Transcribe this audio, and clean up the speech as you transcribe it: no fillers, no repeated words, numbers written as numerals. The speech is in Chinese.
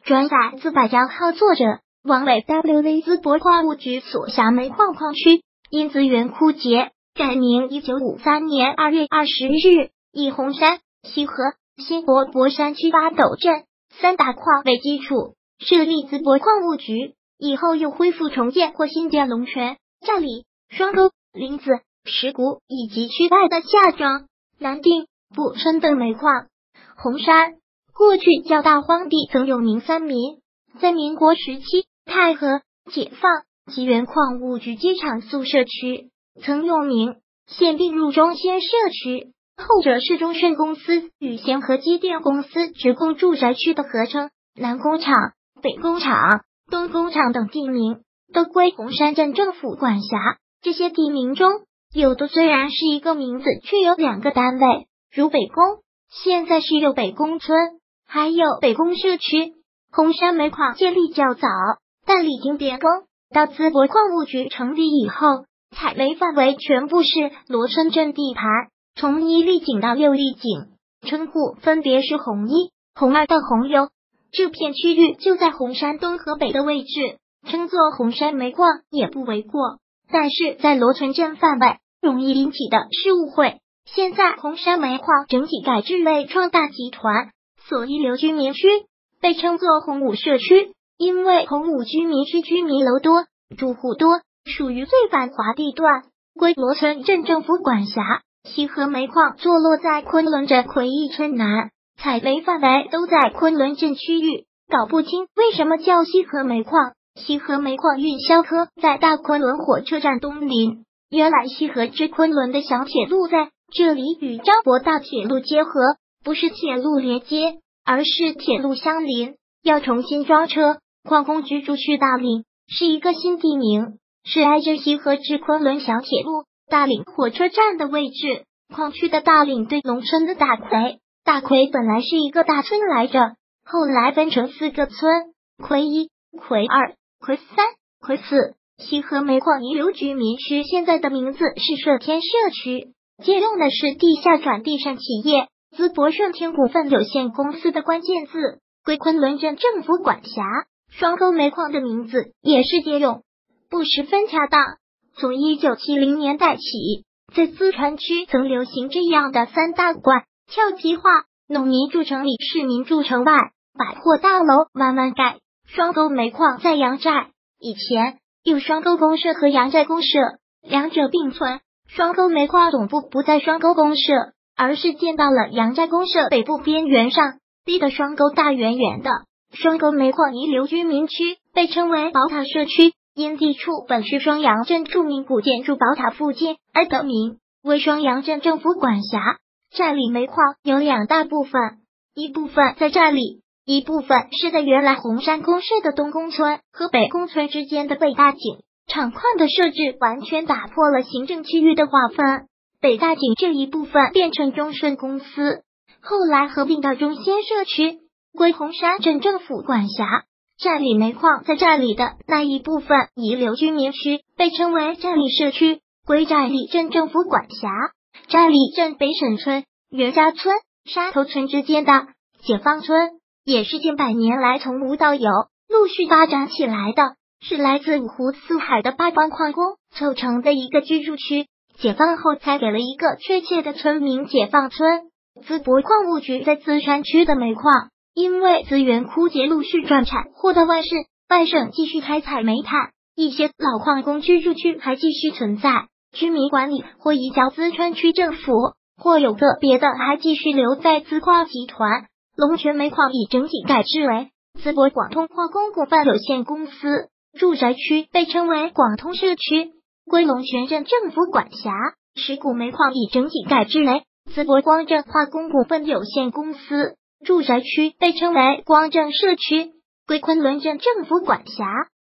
转载自百家号作者王伟 WV 淄博矿务局所辖煤矿矿区因资源枯竭，改名1953年2月20日，以红山、西河、新博山区八斗镇三大矿为基础，设立淄博矿务局。以后又恢复重建或新建龙泉、寨里、双沟、林子、石鼓以及区外的下庄、南定、布村等煤矿。红山过去叫大荒地，曾有名三民，在民国时期太和、解放、及原矿务局机场宿舍区，曾用名，现并入中仙社区，后者是中盛公司与咸和机电公司职工住宅区的合称。南工厂、北工厂、东工厂等地名都归红山镇政府管辖。这些地名中，有的虽然是一个名字，却有两个单位，如北工，现在是有北工村，还有北工社区。红山煤矿建立较早，但历经变更，到淄博矿务局成立以后，采煤范围全部是罗村镇地盘，从1立井到6立井，称呼分别是红一、红二到红六。这片区域就在红山东和北的位置，称作红山煤矿也不为过。但是在罗村镇范围容易引起的是误会。现在红山煤矿整体改制为创大集团所遗留居民区，被称作红五社区，因为红五居民区居民楼多，住户多，属于最繁华地段，归罗村镇政府管辖。西河煤矿坐落在昆仑镇奎义村南，采煤范围都在昆仑镇区域，搞不清为什么叫西河煤矿。西河煤矿运销科在大昆仑火车站东临，原来西河至昆仑的小铁路在这里与张博大铁路结合，不是铁路连接，而是铁路相邻，要重新装车。矿工居住区大岭是一个新地名，是挨着西河至昆仑小铁路大岭火车站的位置。矿区的大岭对农村的大奎，大奎本来是一个大村来着，后来分成4个村，奎一、奎二、奎三、奎四。西河煤矿遗留居民区现在的名字是社天社区，借用的是地下转地产企业淄博盛天股份有限公司的关键字，归昆仑镇政府管辖。双沟煤矿的名字也是借用，不十分恰当。从1970年代起，在淄川区曾流行这样的三大怪俏皮话：农民住城里，市民住城外，百货大楼慢慢盖。双沟煤矿在杨寨，以前有双沟公社和杨寨公社，两者并存。双沟煤矿总部不在双沟公社，而是建到了杨寨公社北部边缘上，逼得双沟大圆圆的。双沟煤矿遗留居民区被称为宝塔社区，因地处本是双阳镇著名古建筑宝塔附近而得名，为双阳镇政府管辖。寨里煤矿有2大部分，一部分在寨里，一部分是在原来红山公社的东宫村和北宫村之间的北大井。厂矿的设置完全打破了行政区域的划分，北大井这一部分变成中顺公司，后来合并到中仙社区，归红山镇政府管辖。寨里煤矿在寨里的那一部分遗留居民区被称为寨里社区，归寨里镇政府管辖。寨里镇北沈村、袁家村、沙头村之间的解放村，也是近100年来从无到有陆续发展起来的，是来自五湖四海的8帮矿工凑成的一个居住区。解放后才给了一个确切的村名解放村。淄博矿务局在淄川区的煤矿因为资源枯竭陆续转产或到外市、外省继续开采煤炭，一些老矿工居住区还继续存在，居民管理或移交淄川区政府，或有个别的还继续留在淄矿集团。龙泉煤矿已整体改制为淄博广通化工股份有限公司，住宅区被称为广通社区，归龙泉镇政府管辖。石鼓煤矿已整体改制为淄博光正化工股份有限公司，住宅区被称为光正社区，归昆仑镇政府管辖。